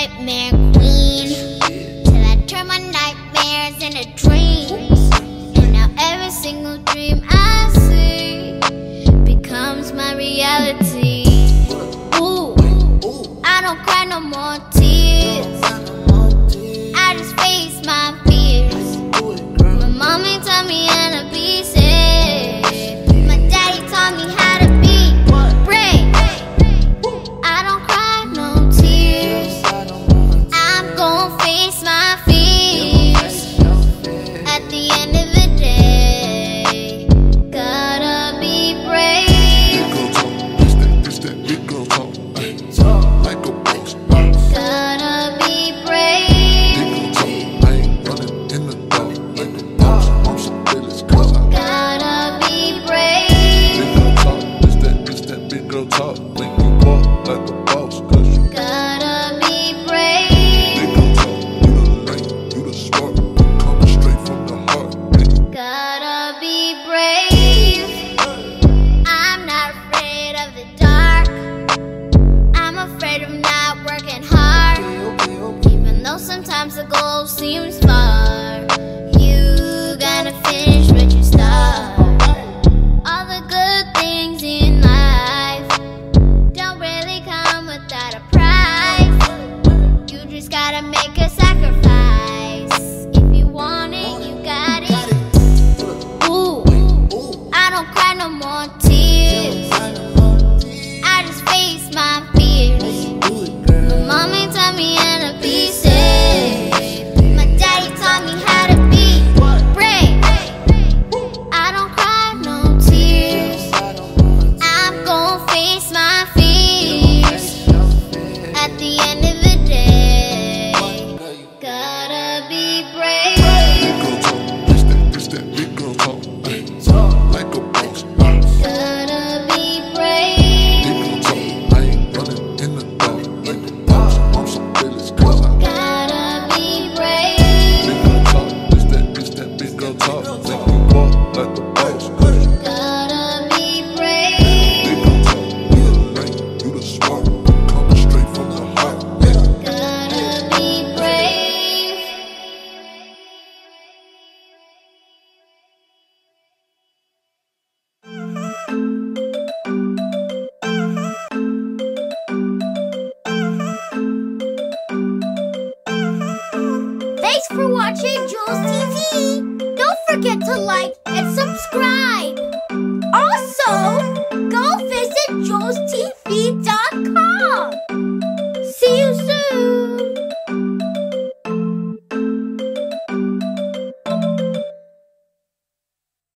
nightmare queen, till I turn my nightmares into dreams. And now every single dream I see becomes my reality. Ooh, I don't cry no more tears, I just face my fears. My mommy taught me how to be safe, my daddy taught me how to be brave. I don't cry no tears, I'm gon' face my fears. At the end of the day, gotta be brave. It's that big girl talk, like a boss. Gotta be brave. Big girl talk, I ain't running in the dark like a boss. I'm so fearless 'cause I Gotta be brave. big girl talk. It's that big girl talk, make you walk like a boss. 'Cause you Gotta be brave. big girl talk, you the lane, you the smart, coming straight from the heart. Gotta be brave. I'm not afraid of the dark, I'm afraid of not working hard. Even though sometimes the goal seems far, you gotta finish what you start. All the good things in life don't really come without a price. You just gotta make a